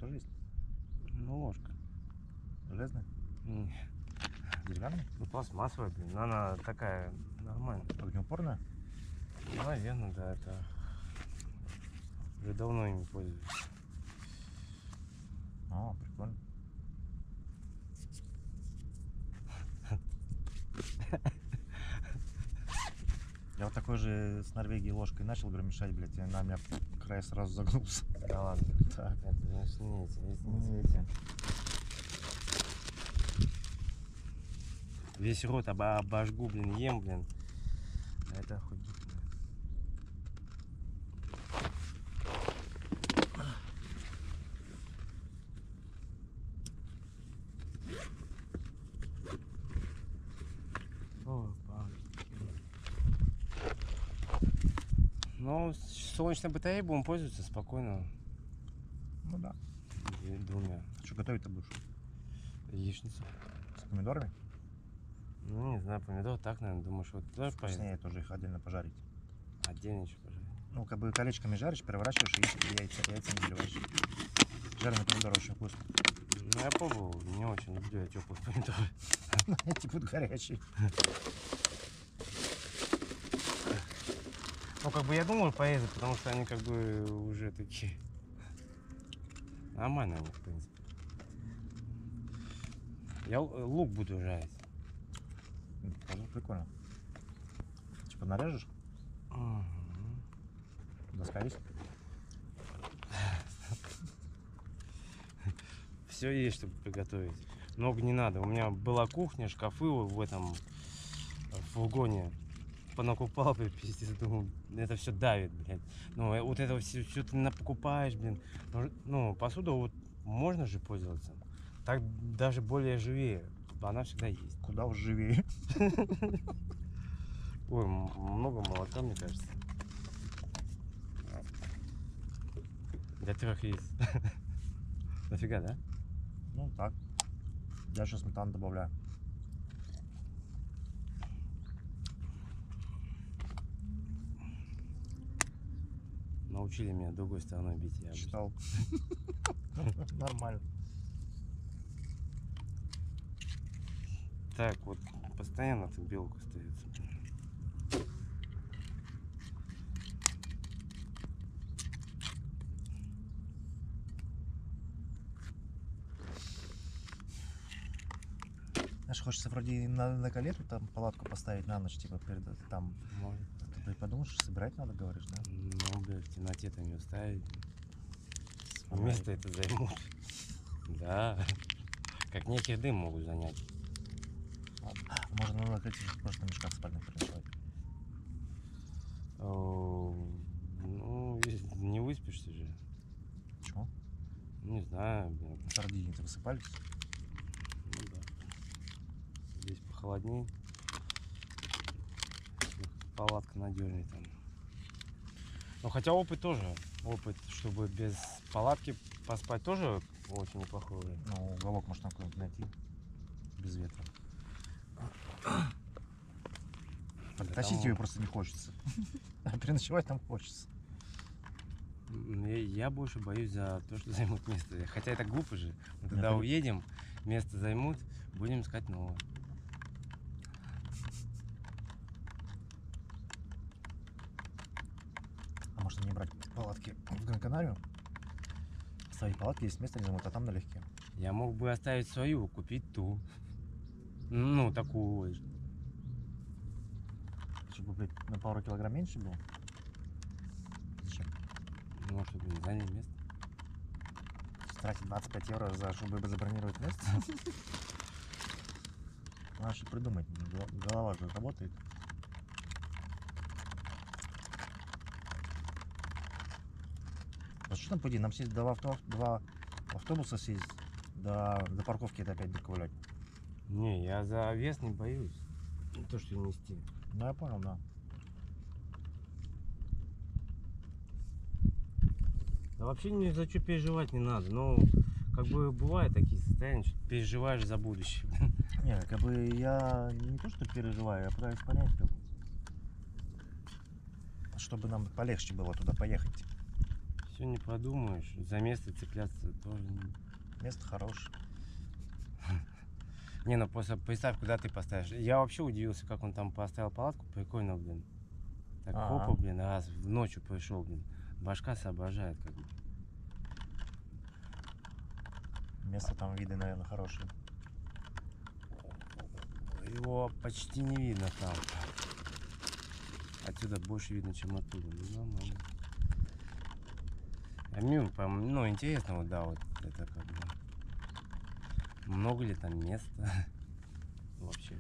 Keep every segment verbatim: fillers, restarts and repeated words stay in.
тоже есть? Ну, ложка. Железная? Не. Деревянная? Ну, пластмассовая, блин. Но она такая нормальная. Огнеупорная? Наверное, да, это... Уже давно ими пользуюсь. А, прикольно. Я вот такой же с Норвегии ложкой начал, говорю, мешать, блядь, и на меня край сразу загнулся. Да ладно. Так. Это, значит, не эти, не эти, не Не эти. эти. Весь рот оба обожгу, блин, ем, блин. А это охуительно. Опа. Ну, солнечной батареей будем пользоваться спокойно. Ну да. И двумя. Что готовить-то будешь? Яичницу. С помидорами? Ну, не знаю, помидор так, наверное, думаешь, вот туда поедем? Вкуснее тоже их отдельно пожарить. Отдельно еще пожарить. Ну, как бы колечками жаришь, переворачиваешь и яйца, яйца не заливаешь. Жареный помидор очень вкусно. Ну, я пробовал, не очень люблю я теплые помидоры. Эти будут горячие. Ну, как бы я думал порезать, потому что они как бы уже такие... Нормально они, в принципе. Я лук буду жарить. Тоже прикольно. Типа нарежешь? Угу. Доска есть? Все есть, чтобы приготовить. Много не надо. У меня была кухня, шкафы в этом в фургоне. Понакупал, пиздец, думаю, это все давит, блядь. Ну, вот это все, все ты покупаешь, блин. Ну, посуду вот можно же пользоваться. Так даже более живее. Она всегда есть. Куда уж живее. Ой, много молока, мне кажется. Для трех яиц. Нафига, да? Ну так. Я сейчас сметану добавляю. Научили меня другой стороной бить. Я Читал. Нормально. Так, вот постоянно ты белка остается. Знаешь, хочется вроде на, на калитку там палатку поставить на ночь, типа перед там. Может. Ты подумаешь, что собирать надо, говоришь, да? Ну, блядь, в темноте там не уставить. Ага. Место это займут. Да. Как некий дым могут занять. А можно на накрытие просто на мешках спальных переночевать. Ну, не выспишься же. Почему? Не знаю, блин. Сардини-то высыпались? Ну да. Здесь похолодней. Палатка надежнее там. Ну хотя опыт тоже. Опыт, чтобы без палатки поспать, тоже очень неплохой. Ну, уголок можно какой-нибудь найти. Без ветра. Тащить ее просто не хочется. А переночевать там хочется. Я, я больше боюсь за то, что займут место. Хотя это глупо же. Мы тогда уедем, место займут, будем искать новое. А может не брать палатки в Гран-Канарию? Ставить палатки, есть место, не займут, а там налегке. Я мог бы оставить свою, купить ту. Ну, такую. Чтобы, блядь, на пару килограмм меньше было? Зачем? Ну, чтобы не занять место. Тратить двадцать пять евро, за, чтобы забронировать место? Надо что придумать, голова же работает. А что там, пойди, нам сесть два, авто, два автобуса сесть, до, до парковки это опять доковылять. Не, я за вес не боюсь. То, что нести. Ну, я понял, да. Да вообще ни за что переживать не надо. Но как бы бывают такие состояния, что переживаешь за будущее. Не, как бы я не то что переживаю, я пытаюсь понять, как, чтобы нам полегче было туда поехать. Все Все не подумаешь. За место цепляться тоже. не- Место хорошее. Не, ну просто представь, куда ты поставишь. Я вообще удивился, как он там поставил палатку. Прикольно, блин. Так Ага. хопа, блин, раз в ночью пришел, блин. Башка соображает, как бы. Место там виды, наверное, хорошие. Его почти не видно там. Отсюда больше видно, чем оттуда. Ну, нормально. А мне, пом- ну, интересно, вот, да, вот это как бы. Много ли там места вообще?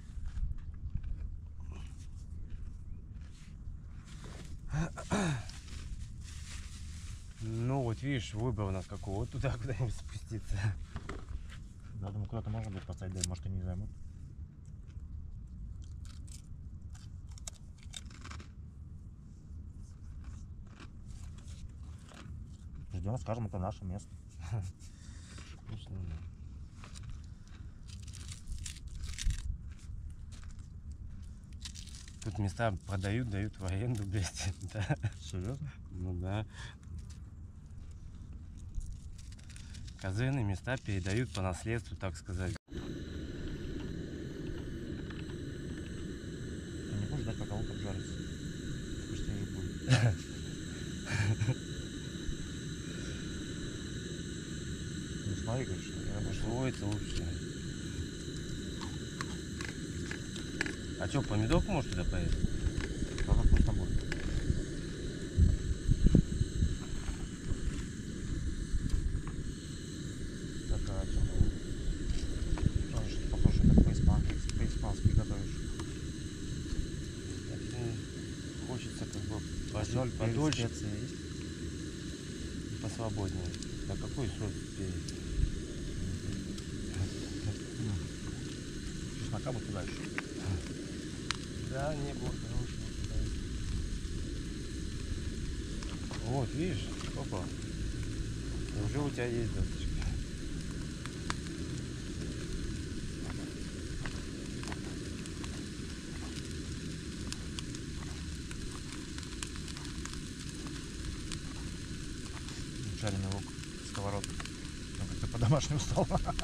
Ну, вот видишь, выбор у нас какой. Вот туда куда-нибудь спуститься. Да, думаю, куда-то можно будет поставить, да, может, они не займут. Ждем, скажем, это наше место. Конечно, да. Тут места продают, дают в аренду, блядь. Да. Серьезно? Ну да. Казенные места передают по наследству, так сказать. Ты не будешь ждать, пока лук обжарится? Вкуснее будет. Ну смотри, говоришь, я больше. Слоится лучше. А что, помидорку можешь туда порезать? Тоже вкусно будет. Такая тема. Ну, что-то похоже, как по-испански, по-испански готовишь. Так, ну, хочется как бы пожить Соль, перец, подольше, специи есть? посвободнее. Да какой соль перец? Чеснока бы туда еще. Да, не было хорошего. Вот, видишь, опа. Уже у тебя есть досточка. Жареный лук, сковородка. Ну, как-то по-домашнему стал.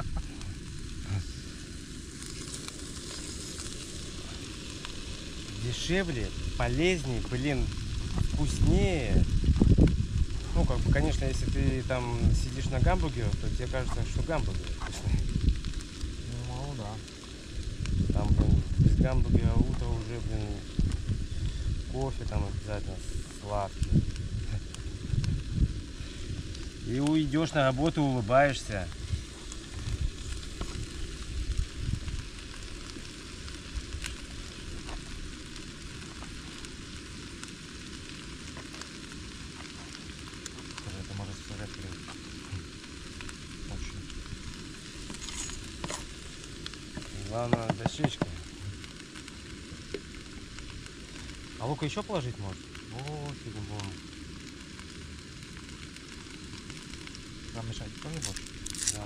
Дешевле, полезнее, блин, вкуснее. Ну, как бы, конечно, если ты там сидишь на гамбургерах, то тебе кажется, что гамбургер вкусный. Ну, да. Там, блин, без гамбургера утро уже, блин, кофе там обязательно сладкий. И уйдешь на работу, улыбаешься. Скажи, это может сказать очень. Главное, дощечка. А лука еще положить может? О, фигу-бом. Нам мешать тоже больше? Да.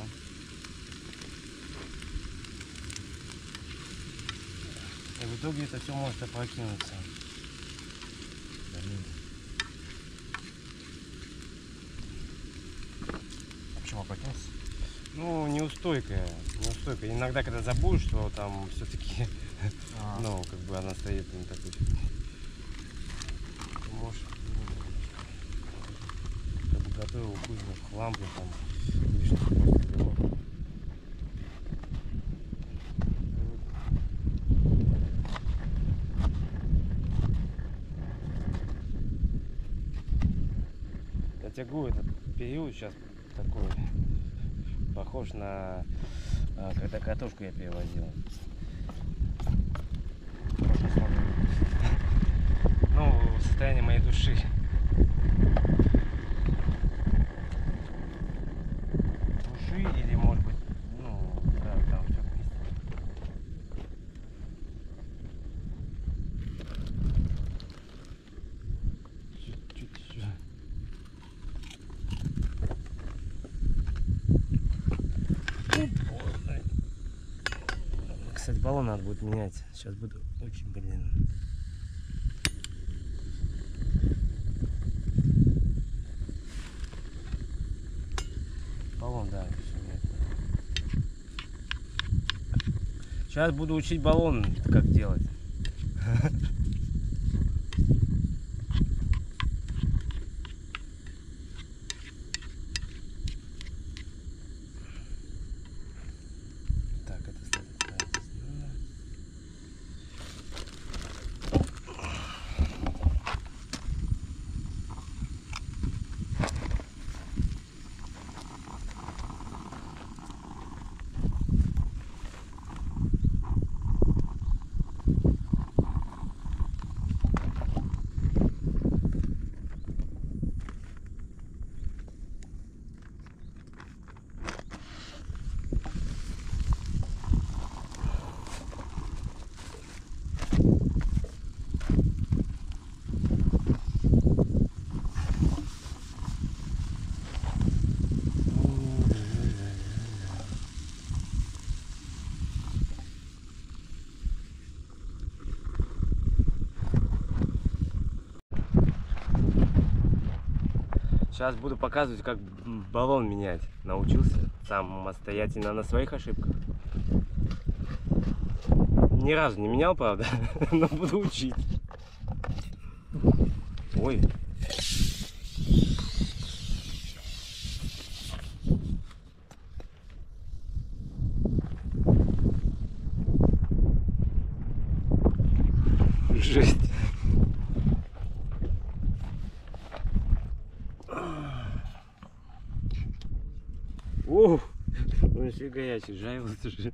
И в итоге это все может опрокинуться. Да не. А почему опрокинулся? Ну, неустойкая. Неустойкая. Иногда, когда забудешь, что там все-таки, А, ну, как бы она стоит на такой фигне. Ты можешь, ну, как бы готовил кузину в хлам, блин, там лишний просто белок. Я тебе говорю, этот период сейчас такой похож на а, когда картошку я перевозил. Ну, состояние моей души. Души или может быть, ну, да, там все вместе. Чуть-чуть еще. Кстати, баллон надо будет менять. Сейчас буду очень, блин. баллон, да. Сейчас буду учить баллон, как делать. Так, это ставить. Сейчас буду показывать, как баллон менять. Научился самостоятельно на своих ошибках. Ни разу не менял, правда, но буду учить. Ой. Жесть. О, он еще горячий, жарился же.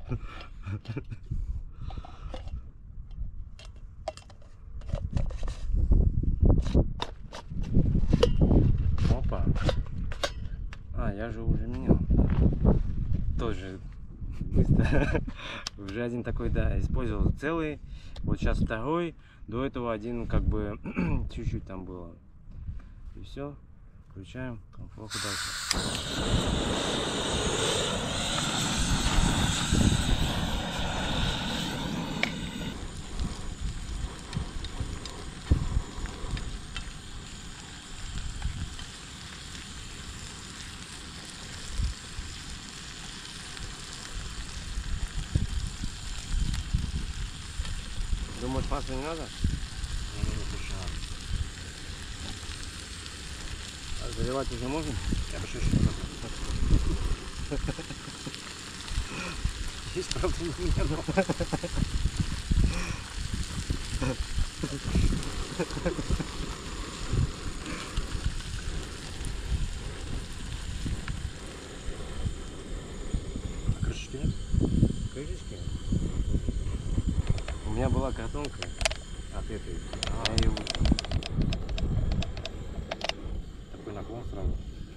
Опа. А, я же уже менял. Тоже быстро. Уже один такой, да, использовал целый. Вот сейчас второй. До этого один как бы чуть-чуть там было. И все. Включаем, комфорт дальше. Думаешь, масло не надо? Не, не, не, больше надо. А заливать уже можно? Я бы чуть-чуть просто. Есть, правда, не меня, но... А крышечки нет? Крышечки? У меня была картонка от этой. А, я ее... Такой наклон сразу.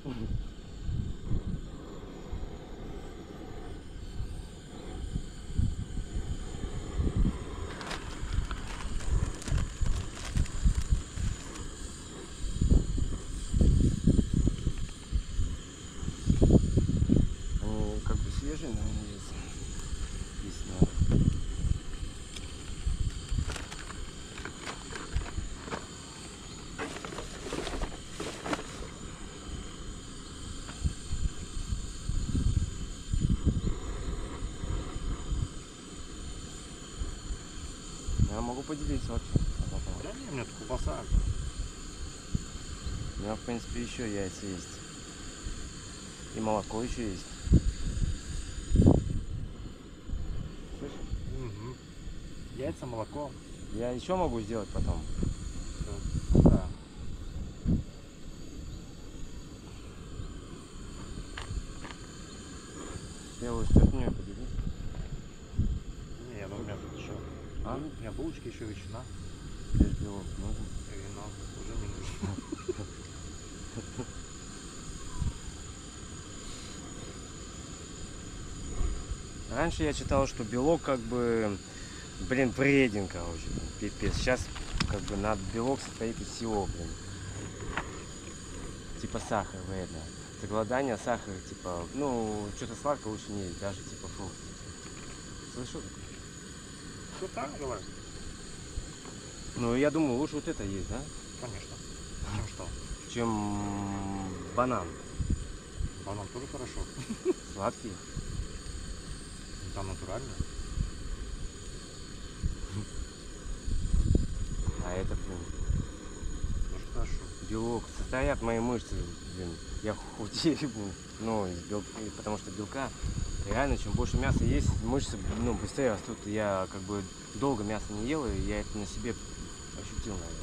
Они как бы свежие, наверное, здесь. Здесь надо. Я могу поделиться вообще. Да не, у меня тут колбаса. У меня, в принципе, еще яйца есть. И молоко еще есть. Слышишь? Угу. Яйца, молоко. Я еще могу сделать потом. Да. Белую степню поделись. Не, ну у меня тут еще. А? У меня булочки, еще ветчина. Здесь белок нужно. И вино уже не нужно. Раньше я читал, что белок как бы, блин, вреден, короче, пипец. Сейчас как бы над белок состоит из всего, блин. Типа сахар вредно. За голодание сахар, типа, ну, что-то сладкое лучше не есть, даже типа фрукты. Слышал? Что так говорят? Ну, я думаю, лучше вот это есть, да? Конечно. Чем что? Чем банан. А нам тоже хорошо. Сладкие. Ну, там натурально. А это, блин, Тоже хорошо. белок. Состоят мои мышцы, блин. Я худею, блин. Ну, из бел- потому что белка. Реально, чем больше мяса есть, мышцы, ну, быстрее растут. Я как бы долго мяса не ел, и я это на себе ощутил, наверное.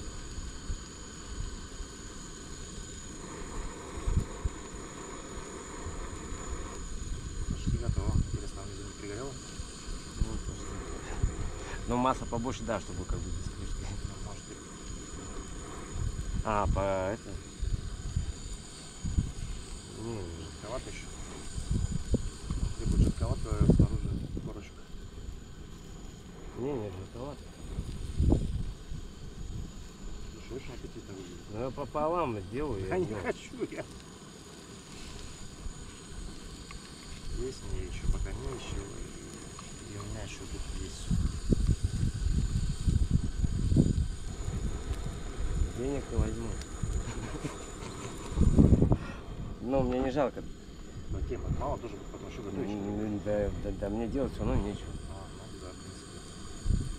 Почти готово. Интересно, он не пригорел? Ну, почти. Но масса побольше, да, чтобы как бы без крышки. Ну, может, и А, по это. Не, не. жидковато еще. Если будет жидковато, снаружи корочка. Не, не, жидковато. Слушай, очень аппетитно выглядит. Ну, я пополам сделаю. Я Я не сделаю. хочу, я. Есть мне еще пока не еще. И у меня еще тут есть. Денег не возьму. Но мне не жалко. Но тема мало тоже, потому что готовить. М, Да, да, да, мне делать все равно нечего. А, ну да, в принципе.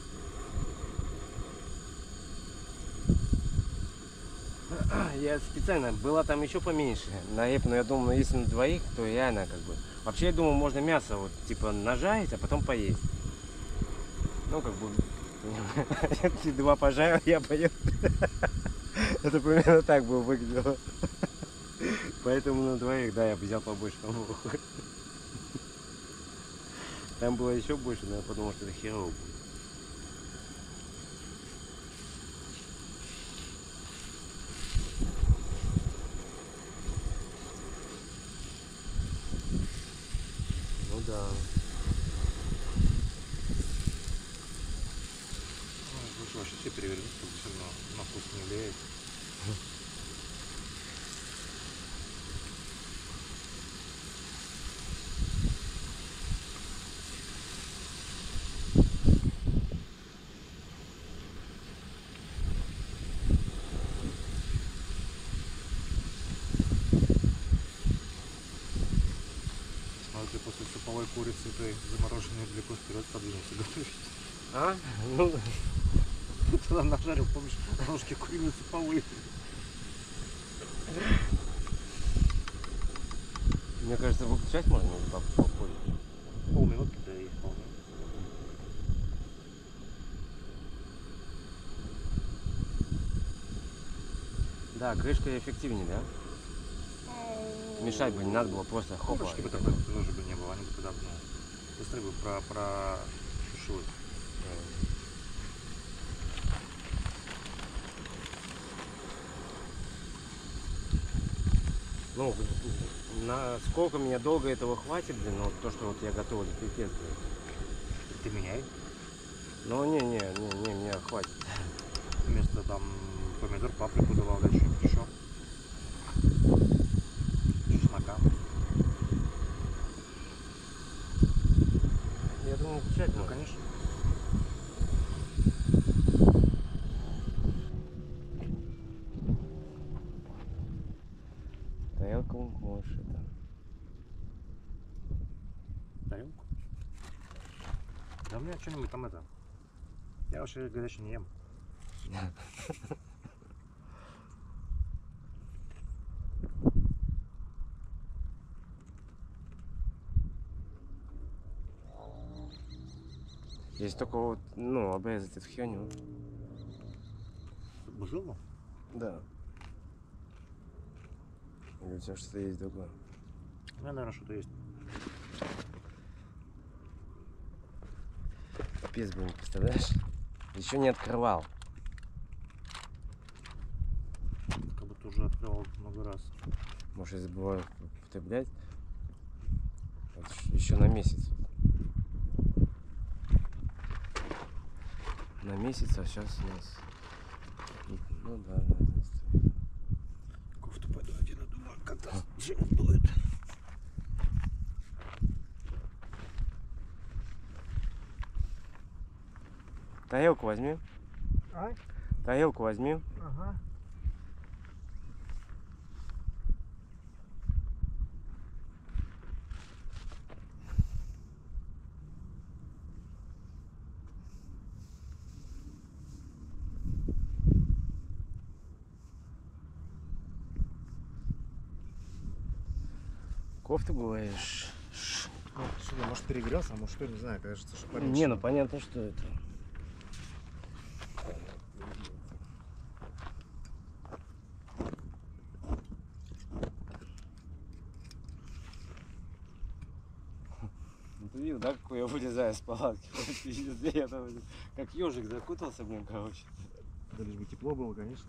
Я специально, была там еще поменьше. На эп, но я думал, ну, если на двоих, то реально как бы. Вообще, я думал, можно мясо вот типа нажарить, а потом поесть. Ну, как бы. Ты два пожарил, я поел. Это примерно так бы выглядело. Поэтому на двоих, да, я бы взял побольше помогу. Там было еще больше, но я подумал, что это херово будет. Ну да. Ну, лучше вообще все перевернуть, чтобы все равно на вкус не влияет. Смотри, ты после суповой курицы той замороженной далеко вперед подвинулся, готовить. А? Ну, Ты там нажарил, помнишь, ножки куриные суповые. мне кажется, выключать можно или по по ходу? Полминутки, да и вполне. Да, крышка эффективнее, да? Мешать бы не надо было, просто хопа. Корочки бы и такой тоже бы не было, они бы тогда, ну, быстрее бы про, про сушилось. Ну, на сколько меня долго этого хватит, блин, ну, вот то, что вот я готовлю, пипец, блин. Ты меняй. Ну, не, не, не, не, мне хватит. Вместо там помидор, паприку добавлять что-нибудь еще. Чеснока. Я думаю, включать Ну, можно. конечно. Тарелку можешь это. Тарелку. Да у меня что-нибудь там это. Я вообще горячий не ем. Если только вот, ну, обрезать эту херню. Бузылу? Да. Или у тебя что-то есть другое? У меня, наверное, что-то есть. Пипец, блин, представляешь? Еще не открывал. Как будто уже открывал много раз. Может, я забываю употреблять. Вот еще на месяц. На месяц, а сейчас у нас. Ну да, да. Кофту пойду одену, думаю, когда зима будет. Тарелку возьми. А? Тарелку возьми. Ага. кофту бываешь. Ну, что, может перегрелся, а может что, не знаю, кажется, что поменьше. Не, ну понятно, что это. Ты видел, да, какой я вылезаю с палатки? Пиздец, я там как ежик закутался, блин, короче. Да лишь бы тепло было, конечно.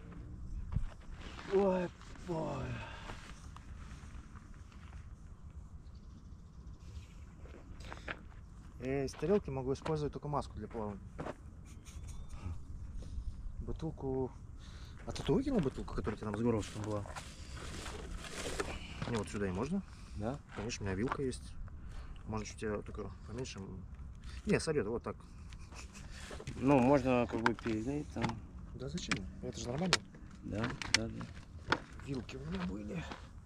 Ой, ой. Я из тарелки могу использовать только маску для плавания. Бутылку... А ты выкинул бутылку, которая тебе нам с горлышком была? Не, вот сюда и можно. Да? Конечно, у меня вилка есть. Может, у тебя только поменьше. Не, советую, вот так. Ну, можно как бы перелить там. Да зачем? Это же нормально. Да, да, да. Вилки у меня были.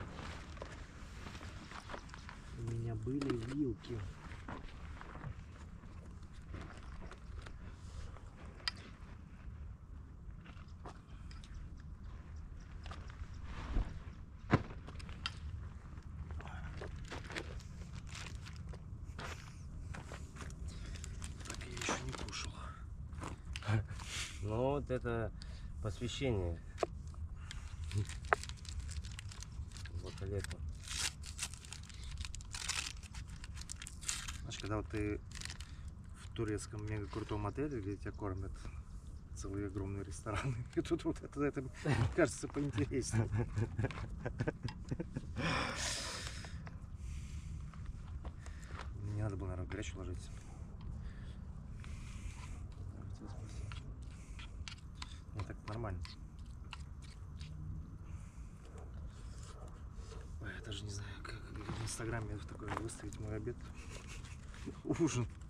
У меня были вилки. Так я еще не кушал. Ну вот это посвящение. Лето. Знаешь, когда вот ты в турецком мега крутом отеле, где тебя кормят целые огромные рестораны, и тут вот это, это кажется поинтереснее. Не надо было, наверное, в горячую ложиться. Ну так нормально. Ой, я даже не знаю, как в инстаграме такое выставить мой обед. Ужин.